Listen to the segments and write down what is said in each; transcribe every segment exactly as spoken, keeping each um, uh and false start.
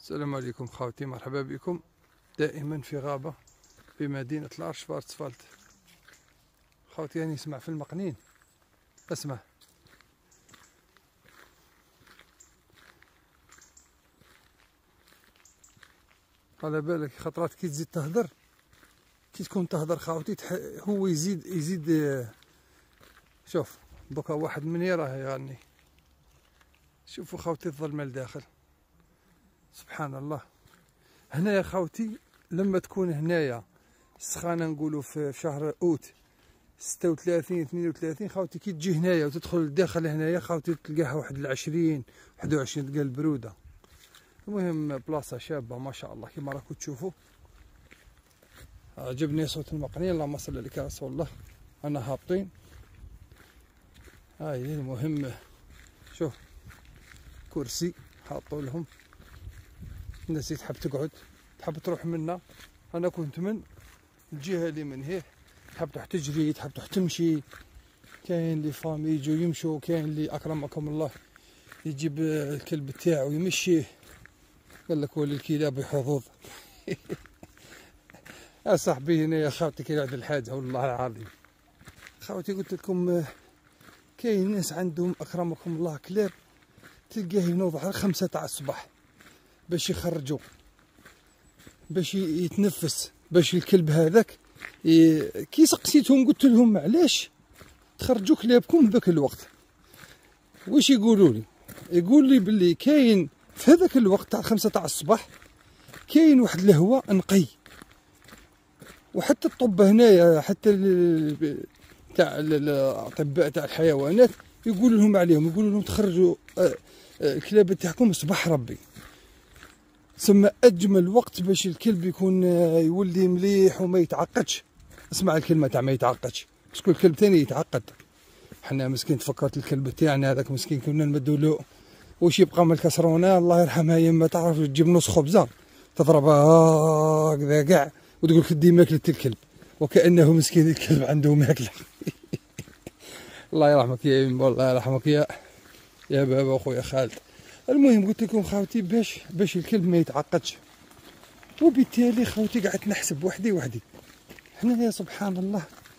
السلام عليكم خاوتي، مرحبا بكم دائما في غابة بمدينة الارشفارتسفالت. خاوتي يعني اسمع في المقنين، اسمع. على بالك خطرات كي تزيد تهدر، كي تكون تهدر خاوتي تح... هو يزيد يزيد. شوف دوكا واحد مني راه يغني، شوفوا خاوتي الظلمة لداخل، سبحان الله. هنايا خاوتي لما تكون هنايا السخانة نقولوا في شهر اوت ستة وثلاثين اثنين وثلاثين خاوتي، كي تجي هنايا وتدخل لداخل هنايا خاوتي تلقاها واحد العشرين واحد وعشرين تلقى البرودة. المهم بلاصة شابة ما شاء الله كما راكم تشوفوا. عجبني صوت المقنين، اللهم صل عليك يا رسول الله. انا هابطين هاي. المهم شوف كرسي حاطوا لهم، الناس اللي تحب تقعد تحب تروح منا. انا كنت من الجهه اللي من هيه، تحب تروح تجري تحب تروح تمشي. كاين اللي فامي يجوا يمشوا، كاين اللي اكرمكم الله يجيب الكلب تاعو يمشيه، قال لك ولي الكلاب حظوظ. يا صاحبي هنا يا خاوتي كاين واحد الحاجه والله العظيم خاوتي، قلت لكم كاين ناس عندهم اكرمكم الله كلاب تلقاه ينوض على خمسة تاع الصباح باش يخرجوا باش يتنفس، باش الكلب هذاك ي... كي سقسيتهم قلت لهم علاش تخرجوا كلابكم بذاك الوقت، واش يقولوا لي؟ يقول لي باللي كاين في هذاك الوقت تاع خمسة تاع الصباح كاين واحد الهواء نقي، وحتى الطب هنايا حتى ال... تاع الاطباء تاع الحيوانات يقول لهم عليهم، يقولوا لهم تخرجوا الكلاب تاعكم صباح ربي. ثم اجمل وقت باش الكلب يكون يولي مليح وما يتعقدش. اسمع الكلمه تاع ما يتعقدش، شكون الكلب ثاني يتعقد. حنا مسكين تفكرت الكلب تاعنا هذاك مسكين كنا نمدوا له واش يبقى من الكسرونه، الله يرحمها يما تعرف تجيب نص خبزه تضربها هكذا كاع وتقول لك دي ماكله الكلب، وكانه مسكين الكلب عنده ماكله. الله يرحمك يا يما، الله يرحمك يا يا بابا اخويا خالد. المهم قلت لكم خاوتي باش باش الكلب ما يتعقدش، وبالتالي خاوتي قعدت نحسب وحدي وحدي. حنا يا سبحان الله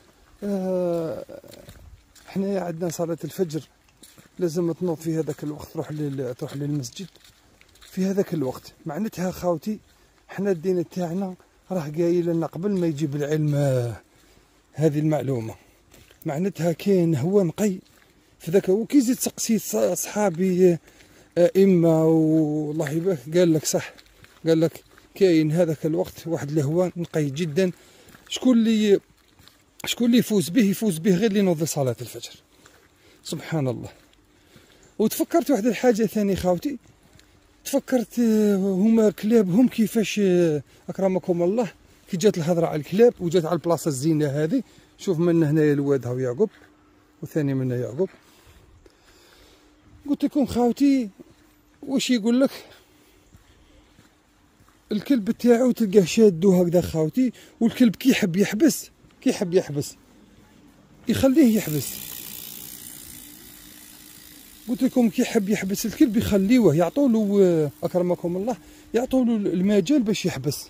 آه حنا عندنا صلاة الفجر لازم تنوض في هذاك الوقت، تروح لل... تروح للمسجد في هذاك الوقت. معناتها خاوتي حنا الدين تاعنا راه قايل لنا قبل ما يجيب العلم آه هذه المعلومة، معناتها كاين هو نقي في ذاك. وكي زيد سقسيت صحابي إما والله يبارك قال لك صح، قال لك كاين هذاك الوقت واحد الهواء نقي جدا. شكون اللي شكون اللي يفوز به؟ يفوز به غير اللي ينوض صلاة الفجر، سبحان الله. وتفكرت واحد الحاجة ثانية خاوتي، تفكرت هما كلابهم كيفاش أكرمكم الله كي جات الهضرة على الكلاب وجات على البلاصة الزينة هذه. شوف من هنايا الواد هاو يعقوب، وثاني منا يعقوب. قلت لكم خاوتي واش يقول لك الكلب تاعو تلقاه شادو هكذا خاوتي، والكلب كي يحب يحبس كي يحب يحبس يخليه يحبس. قلت لكم كي يحب يحبس الكلب يخليوه، يعطوا له اكرمكم الله يعطوا له المجال باش يحبس.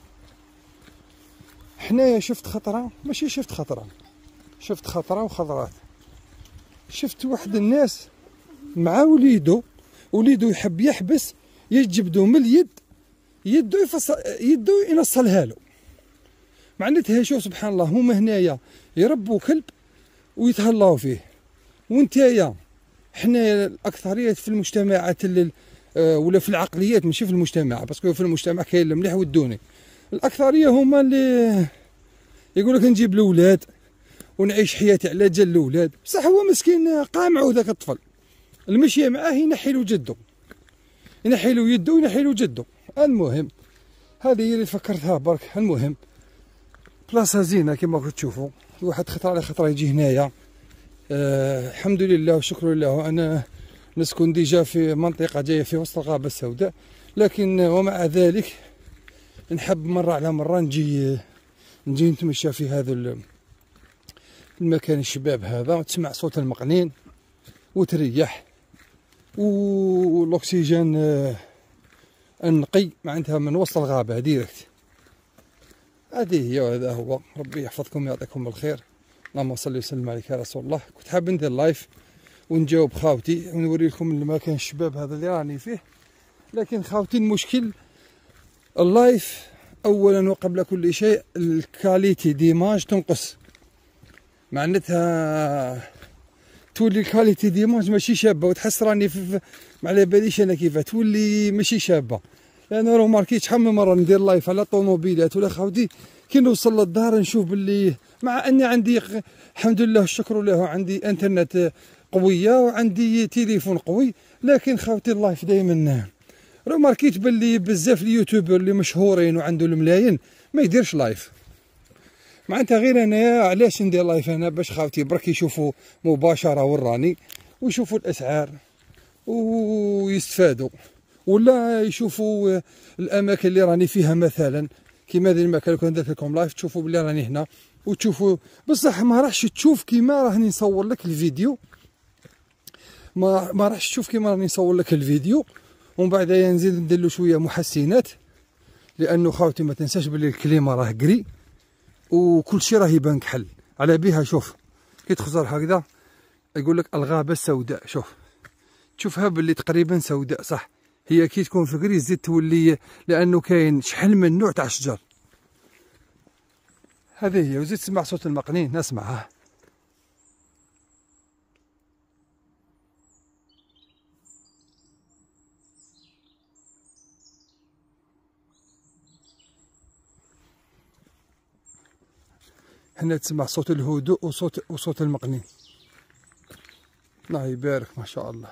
حنايا شفت خطره، ماشي شفت خطره، شفت خطره وخضرات. شفت واحد الناس مع وليدو، وليدو يحب يحبس يجبدو من اليد، يدو يفصل يدو ينصلها له. معناتها شوف سبحان الله هما هنايا يربوا كلب ويتهلاو فيه، وانتايا حنايا الاكثريه في المجتمعات ولا في العقليات ماشي في المجتمع، باسكو في المجتمع كاين المليح والدوني. الاكثريه هما اللي يقول لك نجيب الاولاد ونعيش حياتي على جال الاولاد، بصح هو مسكين قامعو ذاك الطفل المشي معاه ينحي له جدو، ينحي له يدو ينحي له جدو. المهم هذه هي اللي فكرتها برك. المهم بلاصه زينه كما راكم تشوفوا، واحد خطره على خطره يجي هنايا. آه الحمد لله والشكر لله. انا نسكن ديجا في منطقه جايه في وسط الغابه السوداء، لكن ومع ذلك نحب مره على مره نجي نجي نتمشى في هذا المكان الشباب هذا، وتسمع صوت المقنين وتريح، والاكسجين النقي معناتها من وسط الغابة ديريكت. هذه هي وهذا هو. ربي يحفظكم ويعطيكم الخير. اللهم صل وسلم عليك يا رسول الله. كنت حاب ندير لايف ونجاوب خاوتي ونوري لكم المكان الشباب هذا اللي راني فيه، لكن خاوتي المشكل اللايف اولا وقبل كل شيء الكاليتي ديماج تنقص، معناتها تولي الكاليتي ديماج ماشي شابه، وتحس راني ما على باليش انا كيفاه تولي ماشي شابه. لان راه ماركيت شحال من مره ندير لايف على طوموبيلات ولا خاوتي كي نوصل للدار نشوف باللي مع اني عندي الحمد لله الشكر له عندي انترنت قويه وعندي تليفون قوي، لكن خاوتي اللايف دائما راه ماركيت باللي بزاف اليوتيوبر اللي مشهورين وعنده الملايين ما يديرش لايف. معناتها غير انايا علاش ندير لايف انا؟ باش خاوتي برك يشوفوا مباشره وراني ويشوفوا الاسعار ويستفادوا، ولا يشوفوا الاماكن اللي راني فيها مثلا كيما هذه المكان لو كان درت لكم لايف تشوفوا بلي راني هنا وتشوفوا بصح ما راحش تشوف كيما راني نصور لك الفيديو، ما ما راحش تشوف كيما راني نصور لك الفيديو ومن بعد نزيد ندير له شويه محسنات، لانه خاوتي ما تنساش بلي الكليمه راه كري وكل شيء راه يبان كحل على بها. شوف كي تخزر هكذا يقول لك الغابه السوداء، شوف تشوفها باللي تقريبا سوداء صح، هي كي تكون في كري تزيد تولي لانه كاين شحال من نوع تاع الشجر. هذه هي. وزيد تسمع صوت المقنين نسمعها. هنا تسمع صوت الهدوء وصوت وصوت المقنين. الله يبارك ما شاء الله.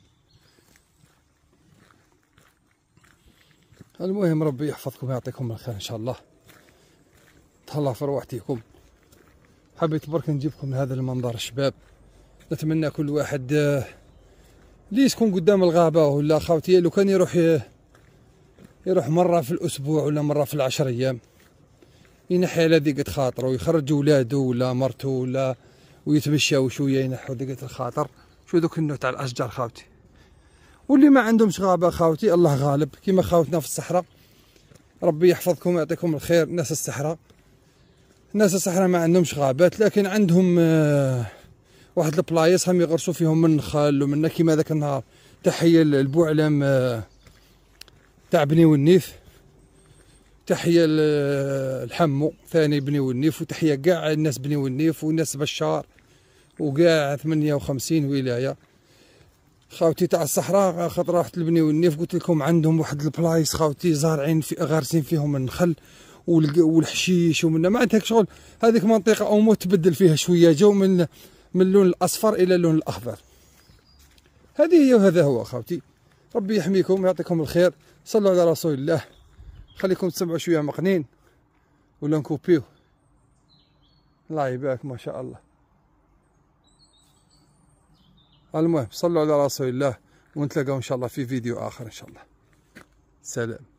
المهم ربي يحفظكم ويعطيكم الخير ان شاء الله. تهلا في روحتكم. حبيت برك نجيبكم هذا المنظر الشباب. نتمنى كل واحد اللي يسكن قدام الغابة ولا خاوتي لو كان يروح يروح مرة في الأسبوع ولا مرة في العشر أيام ينحي على ضيقة خاطره ويخرج ولادو ولا مرتو ولا ويتمشاو شوية ينحوا ضيقة الخاطر. شو دوك النوع تاع الأشجار خاوتي، واللي ما عندهمش غابة خاوتي الله غالب كيما خاوتنا في الصحراء. ربي يحفظكم ويعطيكم الخير. ناس الصحراء ناس الصحراء ما عندهمش غابات، لكن عندهم آه واحد البلايص هم يغرسوا فيهم من الخل ومن كيما ذاك النهار. تحية البوعلم آه تاع بني والنيف، تحية الحمو ثاني بني والنيف، وتحية كاع الناس بني والنيف وناس بشار وكاع ثمانية وخمسين ولاية خاوتي تاع الصحراء. خاطر رحت لبني والنيف قلت لكم عندهم واحد البلايص خاوتي زارعين في غارسين فيهم النخل والحشيش ومن معناتها شغل هذيك منطقة او مو تبدل فيها شوية جو من من اللون الاصفر الى اللون الاخضر. هذه هي وهذا هو خاوتي. ربي يحميكم ويعطيكم الخير. صلوا على رسول الله. خليكم تسمعوا شويه مقنين ولا نكوبيو. الله يبارك ما شاء الله. المهم صلوا على رسول الله ونتلاقاو ان شاء الله في فيديو اخر ان شاء الله. سلام.